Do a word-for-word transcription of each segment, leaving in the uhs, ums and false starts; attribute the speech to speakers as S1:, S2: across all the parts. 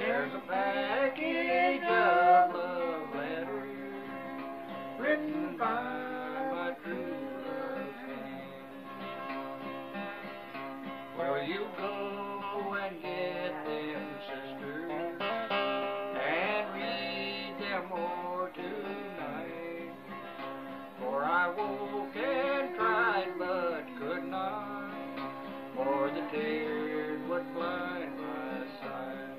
S1: There's a package of love letters written by my true love's hand. Will you go and get them, sister, and read them all tonight? For I woke and cried but could not, for the tears would blind my sight.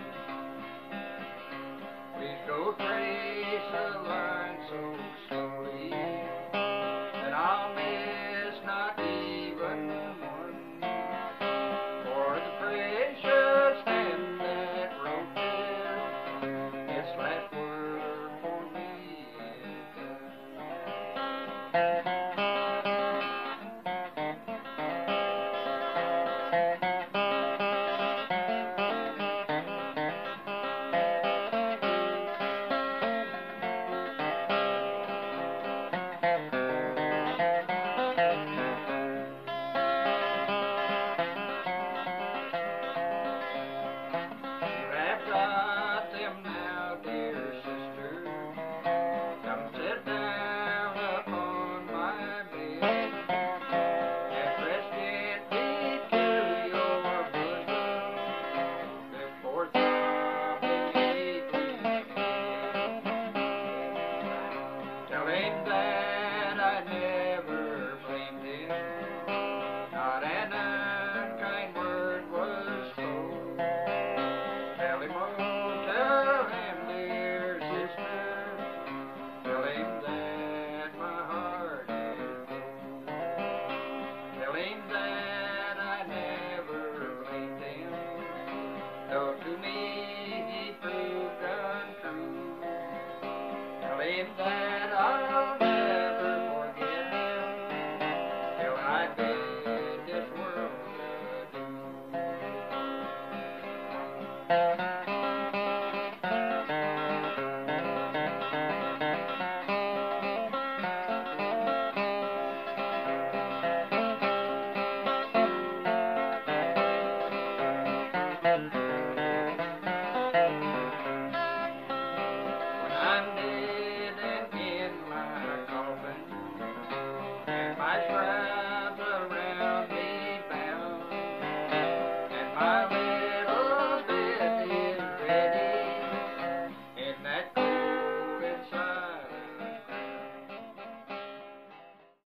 S1: Please go trace a line so slowly that I'll miss not even one, for the precious hand that wrote this, its last word for me is done. Got them now, dear sister. Come sit down upon my bed and press gently to your bosom before sobbing each head. Tell him that I never blamed him, not an unkind word was told. Tell him, oh, tell him, dear sister, tell him that my heart is cold. Tell him that I never blamed him, though to me he proved untrue. Tell him that I'll never forget him till I bid this world adieu.